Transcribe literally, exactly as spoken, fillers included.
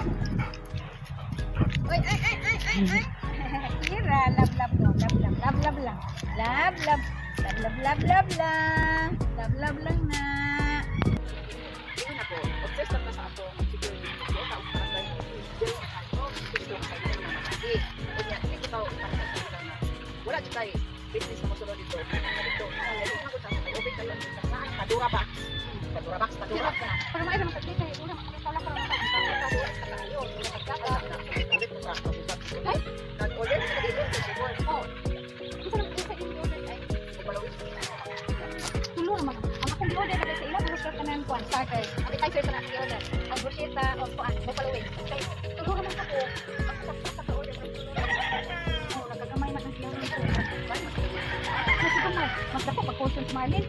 Uy, ay, ay, ay, ay, ay. Kira, love, love, no. Love, love, love, love lang. Love, love. Love, love, love, love lang. Love, love lang na. Yan ako. Obsessed lang na sa ako. Siguro, siguro, sa usapan tayo. Siguro, ano, gusto ko kayo ng mamati. Kanya, hindi ko tao, para sa kanila na, wala dyan tayo. Business na masunod dito. Dito, nalagay ko sa akin. Okay kayo. Padura box. Padura box, padura box na. Pero may naman kasi kayo. Una, makakala para makakala. Padura box na tayo. Ulit ko sa kabusap. Nag-order sa dito. Siguro, oh. Ito lang isa din order ay. Palawin. Tulo naman. Ang akong order na sa ilang bruschetta na yung kuwan. Starters. Appetizer sa natin order. Ang bruschetta o kuwan. Buffaloing. Okay. Tulo naman ako. Ako sa order. Oh, nagagamay na ang siyang ito. Nasigamay. Magdako pag portion sa Marlin.